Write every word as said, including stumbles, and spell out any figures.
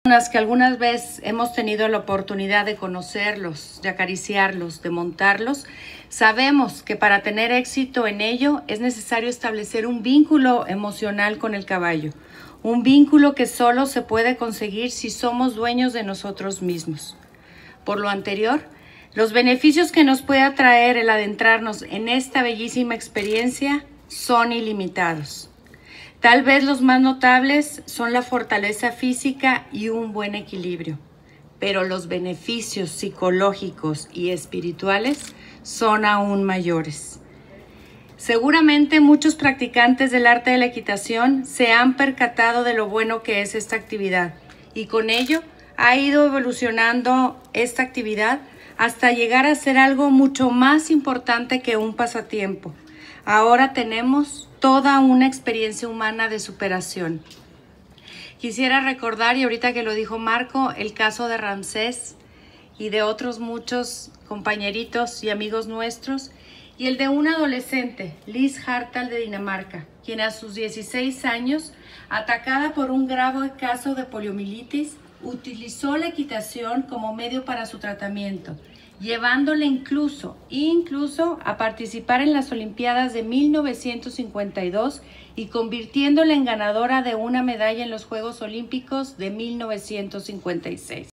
Que algunas veces hemos tenido la oportunidad de conocerlos, de acariciarlos, de montarlos, sabemos que para tener éxito en ello es necesario establecer un vínculo emocional con el caballo, un vínculo que solo se puede conseguir si somos dueños de nosotros mismos. Por lo anterior, los beneficios que nos puede atraer el adentrarnos en esta bellísima experiencia son ilimitados. Tal vez los más notables son la fortaleza física y un buen equilibrio, pero los beneficios psicológicos y espirituales son aún mayores. Seguramente muchos practicantes del arte de la equitación se han percatado de lo bueno que es esta actividad y con ello ha ido evolucionando esta actividad hasta llegar a ser algo mucho más importante que un pasatiempo. Ahora tenemos toda una experiencia humana de superación. Quisiera recordar, y ahorita que lo dijo Marco, el caso de Ramsés y de otros muchos compañeritos y amigos nuestros, y el de una adolescente, Liz Hartal de Dinamarca, quien a sus dieciséis años, atacada por un grave caso de poliomielitis, utilizó la equitación como medio para su tratamiento, llevándole incluso, incluso a participar en las Olimpiadas de mil novecientos cincuenta y dos y convirtiéndola en ganadora de una medalla en los Juegos Olímpicos de mil novecientos cincuenta y seis.